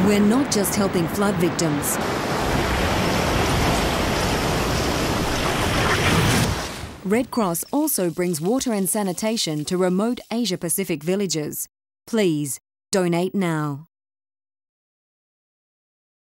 We're not just helping flood victims. Red Cross also brings water and sanitation to remote Asia-Pacific villages. Please, donate now.